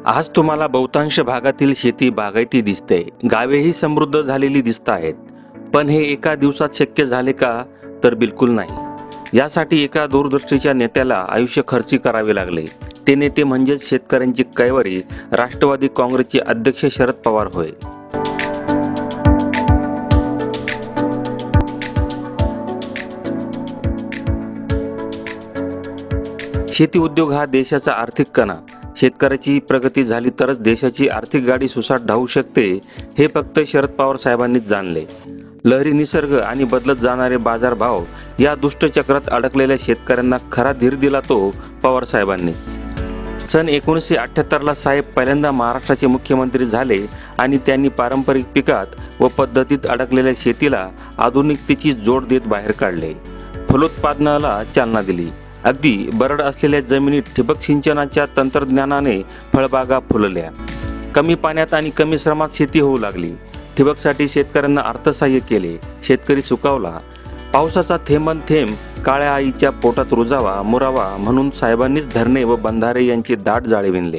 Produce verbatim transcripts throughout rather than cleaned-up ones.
आज तुम्हाला बहुतांश भागातील शेती बागायती दिसते, गावेही समृद्ध झालेली दिसत आहेत. पण हे एका दिवसात शक्य झाले का? तर बिलकुल नाही. यासाठी एका दूरदृष्टीच्या नेत्याला आयुष्य खर्ची करावे लागले. ते नेते म्हणजेच शेतकऱ्यांची कैवारी राष्ट्रवादी काँग्रेसचे अध्यक्ष शरद पवार होय. शेती उद्योग हा देशाचा आर्थिक कणा. शेतकऱ्याची प्रगती झाली तरच देशाची आर्थिक गाडी सुसाट धावू शकते, हे फक्त शरद पवार साहेबांनीच जाणले. लहरी निसर्ग आणि बदलत जाणारे बाजारभाव या दुष्टचक्रात अडकलेल्या शेतकऱ्यांना खरा धीर दिला तो पवार साहेबांनीच. सन एकोणीसशे अठ्ठ्याहत्तरला साहेब पहिल्यांदा महाराष्ट्राचे मुख्यमंत्री झाले आणि त्यांनी पारंपरिक पिकात व पद्धतीत अडकलेल्या शेतीला आधुनिकतेची जोड देत बाहेर काढले. फलोत्पादनाला चालना दिली. अगदी बरड असलेल्या जमिनीत ठिबक सिंचनाच्या तंत्रज्ञानाने फळबागा फुलल्या. कमी पाण्यात आणि कमी श्रमात शेती होऊ लागली. ठिबकसाठी शेतकऱ्यांना अर्थसहाय्य केले. शेतकरी सुकावला. पावसाचा थेंबन थेंब काळ्या आईच्या पोटात रुजावा मुरावा म्हणून साहेबांनीच धरणे व बंधारे यांचे दाट जाळे विणले.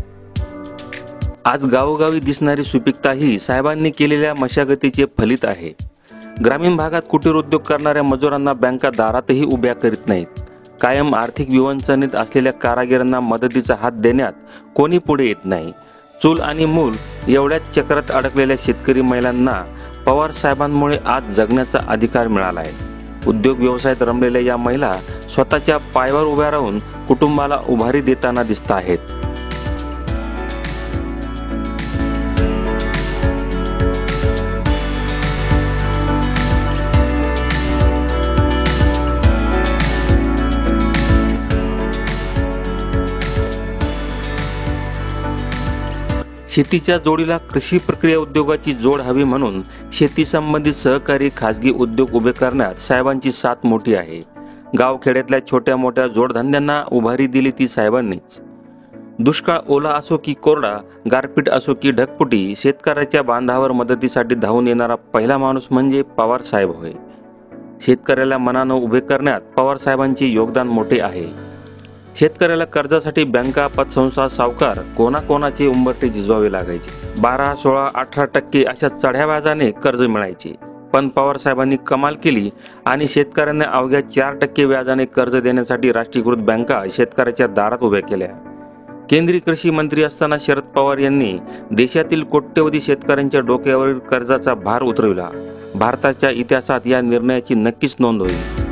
आज गावोगावी दिसणारी सुपीकता ही साहेबांनी केलेल्या मशागतीचे फलित आहे. ग्रामीण भागात कुटीर उद्योग करणाऱ्या मजुरांना बँका दारातही उभ्या करीत नाहीत. कायम आर्थिक विवंचनेत असलेल्या कारागिरांना मदतीचा हात देण्यात कोणी पुढे येत नाही. चूल आणि मूल एवढ्याच चक्रात अडकलेल्या शेतकरी महिलांना पवार साहेबांमुळे आज जगण्याचा अधिकार मिळाला आहे. उद्योग व्यवसायात रमलेल्या या महिला स्वतःच्या पायावर उभ्या राहून कुटुंबाला उभारी देताना दिसत आहेत. शेतीच्या जोडीला कृषी प्रक्रिया उद्योगाची जोड हवी म्हणून शेती संबंधित सहकारी खाजगी उद्योग उभे करण्यात साहेबांची साथ मोठी आहे. गावखेड्यातल्या छोट्या मोठ्या जोडधंद्यांना उभारी दिली ती साहेबांनीच. दुष्काळ ओला असो की कोरडा, गारपीट असो की ढगफुटी, शेतकऱ्याच्या बांधावर मदतीसाठी धावून येणारा पहिला माणूस म्हणजे पवार साहेब होय. शेतकऱ्याला मनानं उभे करण्यात पवार साहेबांचे योगदान मोठे आहे. शेतकऱ्याला कर्जासाठी बँका, पतसंस्था, सावकार कोणाकोणाचे उंबरटे झिजवावे लागायचे. बारा सोळा अठरा टक्के अशा चढ्या व्याजाने कर्ज मिळायचे. पण पवार साहेबांनी कमाल केली आणि शेतकऱ्यांना अवघ्या चार टक्के व्याजाने कर्ज देण्यासाठी राष्ट्रीयकृत बँका शेतकऱ्याच्या दारात उभ्या केल्या. केंद्रीय कृषी मंत्री असताना शरद पवार यांनी देशातील कोट्यवधी शेतकऱ्यांच्या डोक्यावरील कर्जाचा भार उतरविला. भारताच्या इतिहासात या निर्णयाची नक्कीच नोंद होईल.